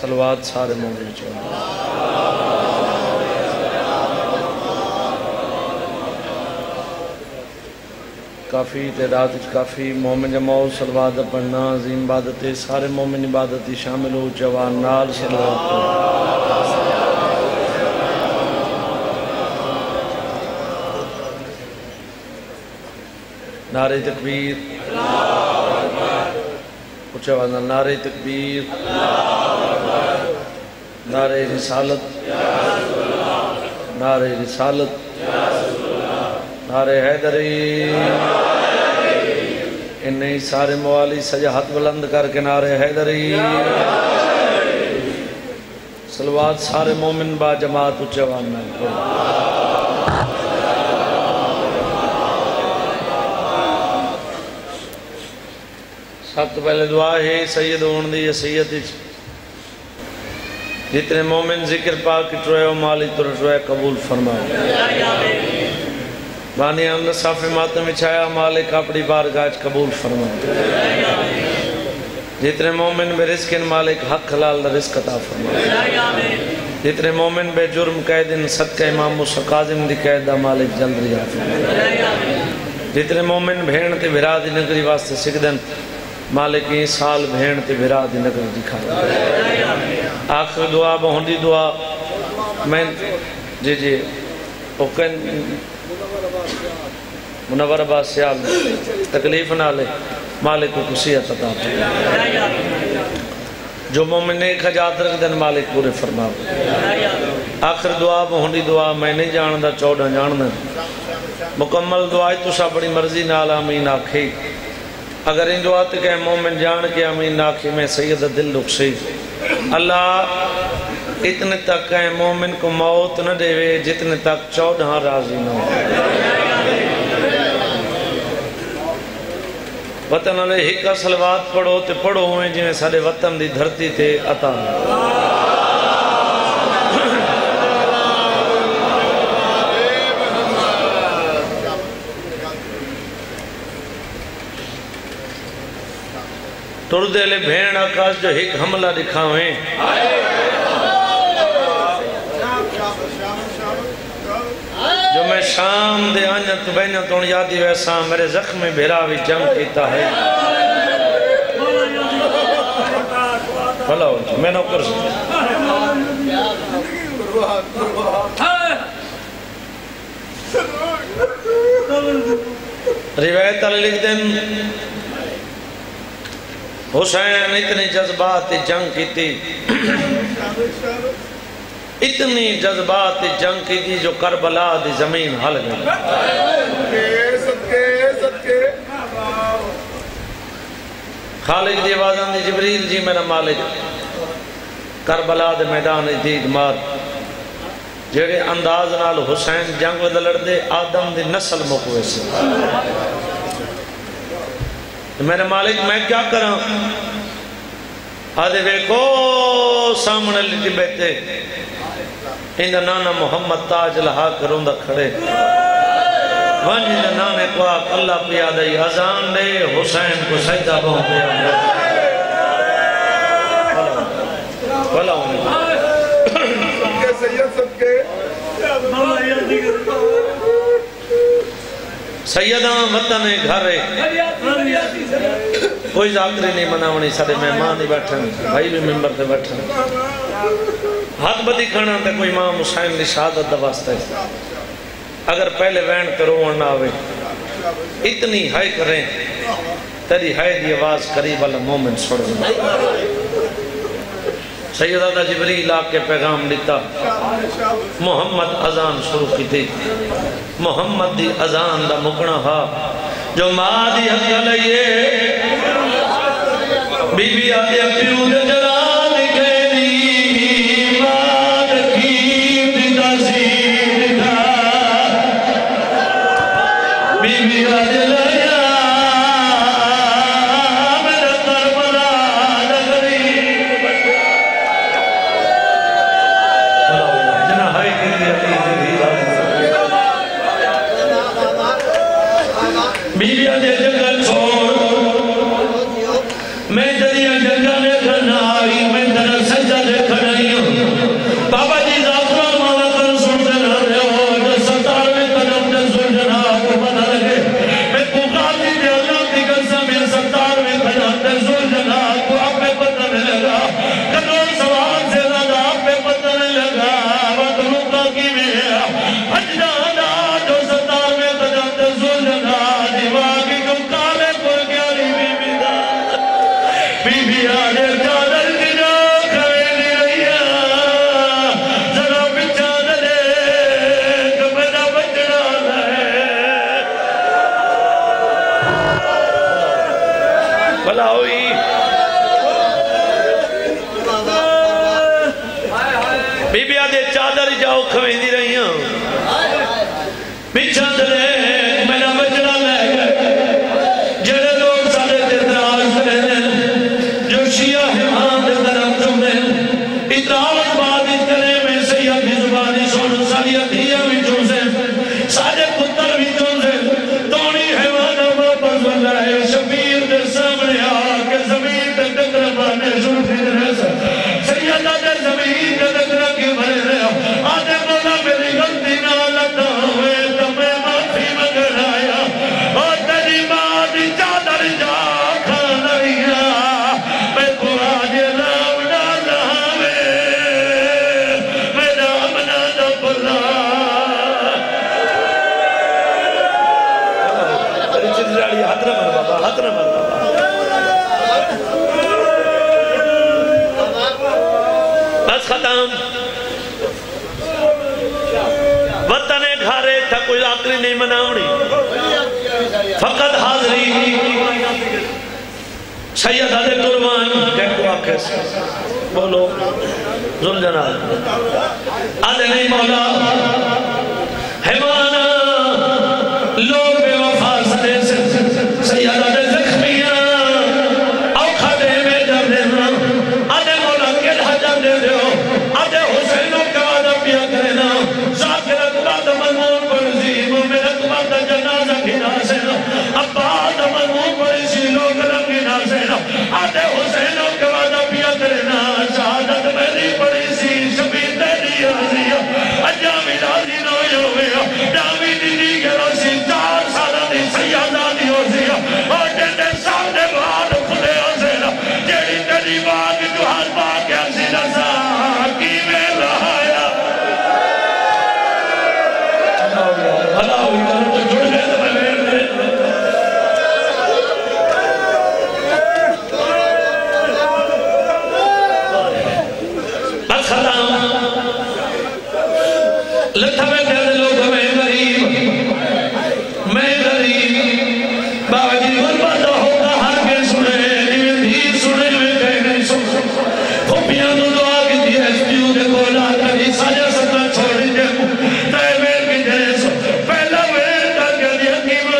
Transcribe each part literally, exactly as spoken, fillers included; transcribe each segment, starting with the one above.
صلوات سارے مومن چاہیے. کافی تعداد کافی مومن جماؤ صلوات پڑھنا عظیم عبادت ہے. سارے مومن عبادت شامل ہو جوان نال صلوات پڑھنا. نعرہ تکبیر، اچھا واضح نعرہ تکبیر، نعرہ رسالت، نعرہ رسالت، نعرہ حیدری. انہیں سارے موالی سجا ہاتھ بلند کر کے نعرہ حیدری. صلوات سارے مومن با جماعت اچھا واضح. سب تو پہلے دعا ہے سید ہون دی یا سید جتنے مومن ذکر پاک اٹھوئے و مالی ترٹوئے قبول فرمائے. بانی اللہ صاف ماتم اچھایا مالک اپنی بارگاہ قبول فرمائے. جتنے مومن بے رزقن مالک حق حلال رزق عطا فرمائے. جتنے مومن بے جرم قیدن صدقہ امام موسیٰ قاظم دی قیدہ مالک جلد رہا فرمائے. جتنے مومن بھین تے بھرا دی نگری واسطے سکدن مالک این سال بھین تے بھرا دی نگر دکھا. آخر دعا بہنڈی دعا میں جی جی اوکن منور عباس سیال تکلیف نہ لے مالک کو کسیت عطا فرمائے. جو مومن ایک حجات رکھ دن مالک پورے فرمائے. آخر دعا بہنڈی دعا میں نہیں جاندہ چودہ جاندہ مکمل دعائی تو سا بڑی مرضی نال آمین آکھی. اگر ان دعات کے مومن جان کے امین ناکھی میں سید دل رکسی. اللہ اتنے تک کہ مومن کو موت نہ دے وے جتنے تک چودہ راضی نہ ہو. وطن علیہ ہکا صلوات پڑھو تے پڑھو ہوئے جنہیں سارے وطن دی دھرتی تے عطا. ٹردے لے بھین آکاش جو ایک حملہ دکھاویں جو میں شام دے آنجت بینت ان یادی ویسا میرے زخم بھیراوی جنگ کیتا ہے. بھلا ہو جو میں نوکر سے روایت علی لکھ دیں حسین اتنی جذبات جنگ کی تھی اتنی جذبات جنگ کی تھی جو کربلا دی زمین ہل گئی. خالق دی آوازان دی جبریل جی میرا مالک کربلا دے میدان دید مار جیڑے انداز نال حسین جنگ ود لڑ دے آدم دی نسل مقوے سے. میرے مالک میں کیا کروں آدھے ویکو سامنے لٹی بیٹھے اندھا نانا محمد تاج لہا کروں دا کھڑے وانجی دا نانے کو آق اللہ پیا دائی ازان دے حسین کو سجدہ بہن پیا دے. بھلا ہوں سید سب کے سیدان وطن گھر کوئی ذاکری نہیں مناونی سارے مہمان ہی بیٹھن بھائی بھی ممبر پہ بیٹھن ہاتھ بدی کھانا تے کوئی امام حسین دی شہادت دا واسطہ ہے. اگر پہلے وین تے روڑ نہ آوے اتنی ہائی کریں تیری ہائی دی آواز قریب اللہ مومن سڑ دیں. سیدہ دا جبریل آ کے پیغام دیتا محمد اذان شروع کی تھی. محمد دی اذان دا مکنا ہا جو ماں دی حق لئیے بی بی آدھے پیو دے جلال گیری ماں رکھیم دی نصیب تھا بی بی آدھے لیا میرا کربلا نگری جنہ ہائی کی دی علیہ دی بیوی آدھے جنگل چھوڑ میں دریا جنگل میں کرنا آئی میں درہ سجدہ چادر جاؤ کھویں رہی ہوں پیچھا دلے میرا بچڑا لے گئے جڑے لوگ سارے اعتراض کریں جو شیعہ ہمان دے طرف چونے اعتراض بات کرے میں سیاہ کی زبانی سن ساری ادھیاں بھی چوزے سارے پتر بھی چوزے دونی حیوان واپس بن رہے شبیر دے سامنے آکے زمین تے ڈکر بانے سن پھر رہے سیدہ دے زمین تے ڈکر کی بھرے رہے آدھے مولا میری غلطی نہ لگا ہوئے تو میں معافی مگر آیا اور تیری ماں دی چادر جا کھانا رہیا میں کو آج رام نہ لاوے میرا امنا نہ بلا تیری چیز راڑی ہاتھ نہ مر بابا ہاتھ نہ مر بابا بس ختم وطن گھارے تھا کوئی آخری نہیں مناؤنی فقط حاضری سید آدھے قربان کہہ کو آنکھیں سے بولو ذل جناب آدھے نہیں مولا حیوانا لوگ بے وفا سدے سے سید آدھے زخمیاں اوکھا دے میں جب دینا آدھے مولا کیڑا جب دے دیو آدھے حسینوں کے وعدہ پیا کرنا ذاکر اقباد مضمون پر زیم میرے اقباد جنازہ کی ناسینا اباد مضمون پر اسی لوگ لگی ناسینا آدھے حسینوں کے وعدہ پیا کرنا شہادت میری پڑی سی شبیر تیری آزیا اجامی راضی نو یویا جامی دیدی کے روشی چار سالہ دی سیادہ دی ہوزیا اور جنہیں سامنے بعد خلے آزینا جیڑی تیری باغ جو ہاتھ باغ یا سیدہ ساکی میں لہایا اللہ ہوئی کرو تو جڑ گئے تو میں میرے میرے السلام لکھا میں کہتے لوگ میں غریب میں غریب باوجی غربت ہوگا ہر کے سنے نیوے بھی سنے میں کہہ نہیں سن کھوپیاں تو دعا کی دی ایس پیو دے کولا کبھی ساجہ سکتا چھوڑی دے تائے میں کی دے سو پہلا میں تا کیا دی حکیمان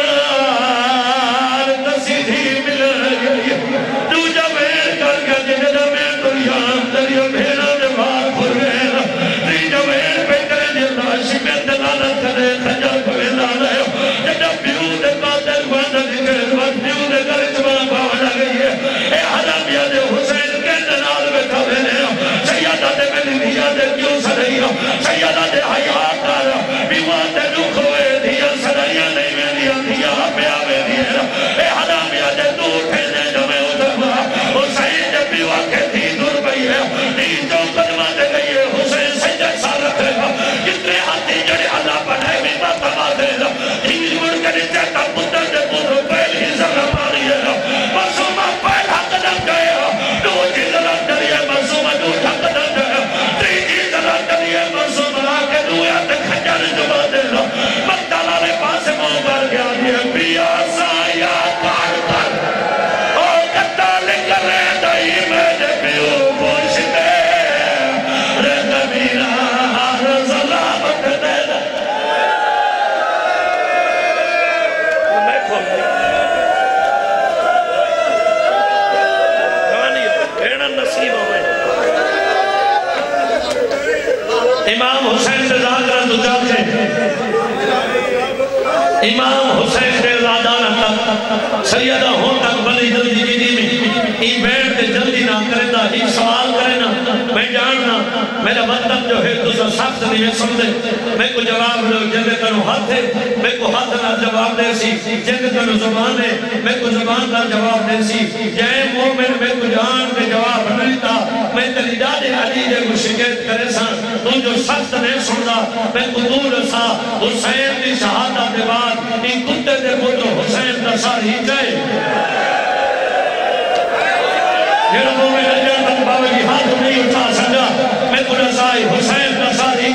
تسیدھی مل گئی دوجہ میں کر کیا دی جدہ میں دریان دریو بھینا دے بار پھر گئے تیجہ میں پہ کرے دی لاشی میں دلالت کرے خجر کو اعلان ہے جدہ پیو دے قاتل باندھا دی گئے وقت پیو دے کر اتباہ باوڑا گئی ہے اے حرامیہ دے حسین کے دلال بیٹھا بھینے سیادہ دے میں دیا دے کیوں سرائیہ سیادہ دے حیات کارا بیوان دے دکھ ہوئے دیا سرائیہ نہیں میں دیا دیا پیا میں دیا اے حرامیہ دے دور پھیلے جو میں اتبا حسین جب بیوہ کے تھی دور بئی ہے نہیں جو قدمہ دے گئی ہے حسین سجد سال رکھے گا کتنے ہاتھی جڑے اللہ پڑھائے بھی بات آبا دے گا ہیج مڑ کے نیچے کا پتر دے پتر پہل ہی ذرہ ماری ہے مسومہ پہل حق دم گئے دو چیز رکھ دریے مسومہ دو حق دم گئے تری چیز رکھ دریے مسومہ آکے دویا تے کھجر جبا دے گا مقتلہ لے پاس مو بر گیا دیے پیا سایا کار کر اور قتال کرے دائی میں دے پیو پوچھ دے رہ کبیرہ ہر ظلامت دے دے میں کھول گئی گوانی ہو کہنا نصیب ہوئے امام حسین سے زاکرہ تو جاتے امام حسین سے زادانہ تک سیدہ ہون تک بلی جلدی جدی میں ای بیٹھ کے جلدی نہ کرے دا ای سوال کرے نا میں جاننا میرا مطلب جو ہے تو سو سخت نہیں ہے سمجھے میں کو جواب لو جنگ کنو ہاتھ ہے میں کو ہاتھ نہ جواب دے سی جنگ کنو زبان ہے میں کو زبان نہ جواب دے سی جائے مومن میں کو جان کے جواب ملتا میں تلی دادے علی دے کو شکیت کرے سا تو جو سخت نہیں سننا میں کو دور سا حسین دی شہادہ دے بعد ای کتے دے کو تو حسین نصار ہی جائے یہ ربو میں رجل بن باوی ہاتھ نہیں اٹھا سکا میں کو نصاری حسین نصاری